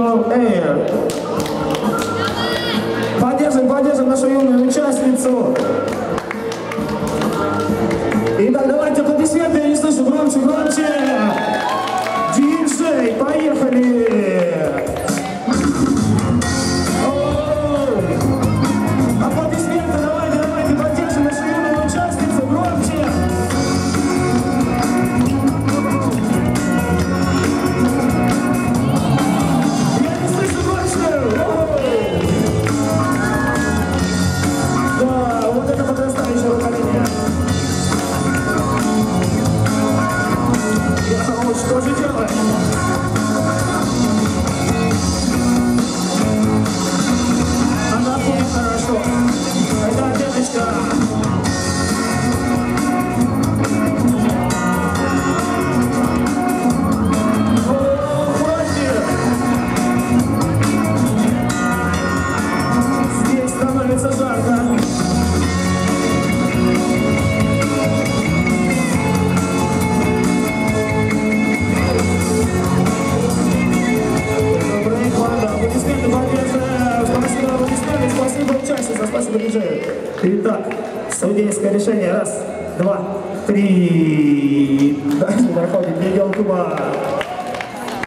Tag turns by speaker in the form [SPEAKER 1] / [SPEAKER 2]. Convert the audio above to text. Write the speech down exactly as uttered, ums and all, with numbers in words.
[SPEAKER 1] Casual Air. Поддержим, поддержим нашу юную участницу. Итак, давайте аплодисменты, я не слышу, громче, громче. Диджей, поехали. Аплодисменты, давайте, давайте, поддержим нашу юную участницу, громче. Я не слышу больше. Да, вот это подрастающее поколение. Что же делать? Она будет хорошо. Это девочка. О, хватит! Здесь становится жарко. Спасибо участница, спасибо диджею. Итак, судейское решение. Раз, два, три. Дальше проходит Мигел Куба.